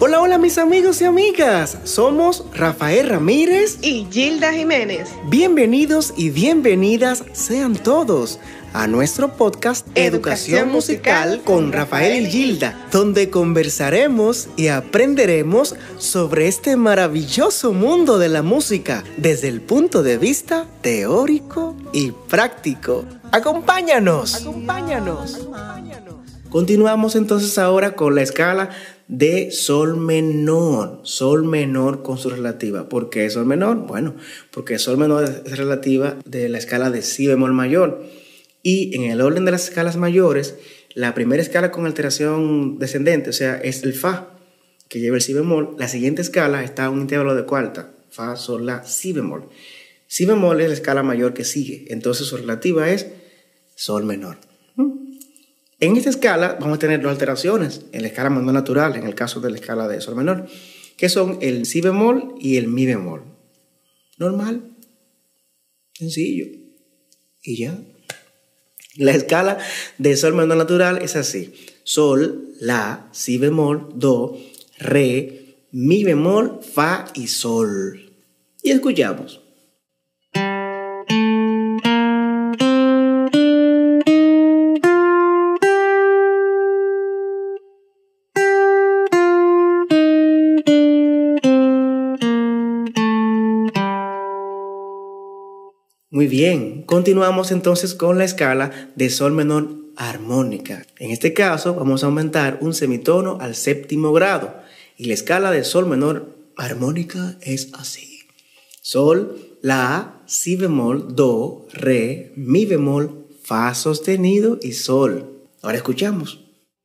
Hola, hola mis amigos y amigas, somos Rafael Ramírez y Gilda Jiménez. Bienvenidos y bienvenidas sean todos a nuestro podcast Educación Musical con Rafael y Gilda, donde conversaremos y aprenderemos sobre este maravilloso mundo de la música desde el punto de vista teórico y práctico. ¡Acompáñanos! Continuamos entonces ahora con la escala de sol menor con su relativa. ¿Por qué sol menor? Bueno, porque sol menor es relativa de la escala de si bemol mayor. Y en el orden de las escalas mayores, la primera escala con alteración descendente, o sea, es el fa, que lleva el si bemol. La siguiente escala está a un intervalo de cuarta, fa, sol, la, si bemol. Si bemol es la escala mayor que sigue, entonces su relativa es sol menor. En esta escala vamos a tener dos alteraciones en la escala menor natural, en el caso de la escala de sol menor, que son el si bemol y el mi bemol. Normal, sencillo, y ya. La escala de sol menor natural es así: sol, la, si bemol, do, re, mi bemol, fa y sol. Y escuchamos. Muy bien, continuamos entonces con la escala de sol menor armónica. En este caso vamos a aumentar un semitono al séptimo grado y la escala de sol menor armónica es así: sol, la, si bemol, do, re, mi bemol, fa sostenido y sol. Ahora escuchamos.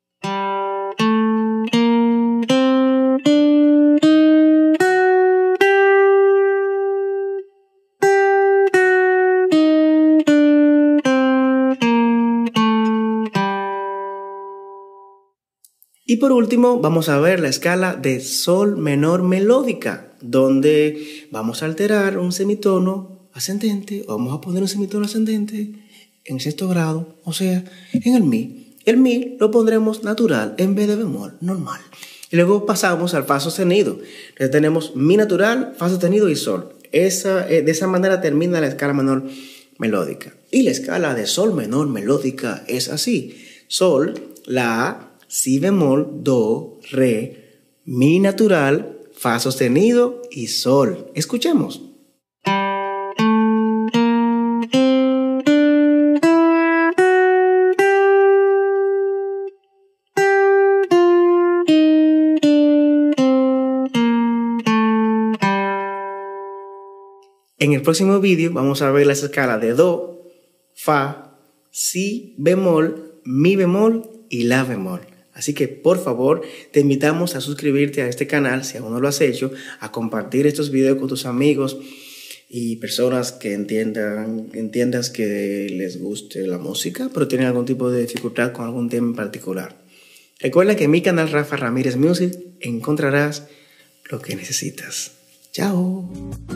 Y por último vamos a ver la escala de sol menor melódica, donde vamos a alterar un semitono ascendente, o vamos a poner un semitono ascendente en sexto grado, o sea, en el mi. El mi lo pondremos natural en vez de bemol, normal. Y luego pasamos al fa sostenido. Entonces tenemos mi natural, fa sostenido y sol. De esa manera termina la escala menor melódica. Y la escala de sol menor melódica es así: sol, la, si bemol, do, re, mi natural, fa sostenido y sol. Escuchemos. En el próximo vídeo vamos a ver las escalas de do, fa, si bemol, mi bemol y la bemol. Así que por favor te invitamos a suscribirte a este canal si aún no lo has hecho, a compartir estos videos con tus amigos y personas que entiendas que les guste la música, pero tienen algún tipo de dificultad con algún tema en particular. Recuerda que en mi canal Rafa Ramírez Music encontrarás lo que necesitas. ¡Chao!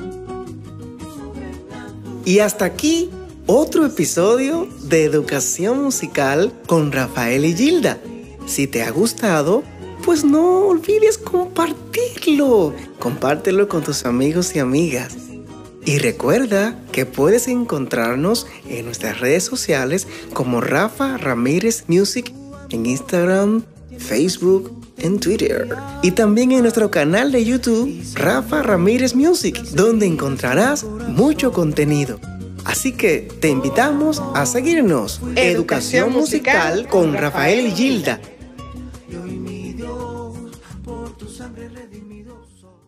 Y hasta aquí otro episodio de Educación Musical con Rafael y Gilda. Si te ha gustado, pues no olvides compartirlo. Compártelo con tus amigos y amigas. Y recuerda que puedes encontrarnos en nuestras redes sociales como Rafa Ramírez Music en Instagram, Facebook, en Twitter. Y también en nuestro canal de YouTube, Rafa Ramírez Music, donde encontrarás mucho contenido. Así que te invitamos a seguirnos. Educación Musical con Rafael y Gilda. Y hoy mi Dios, por tu sangre redimido soy.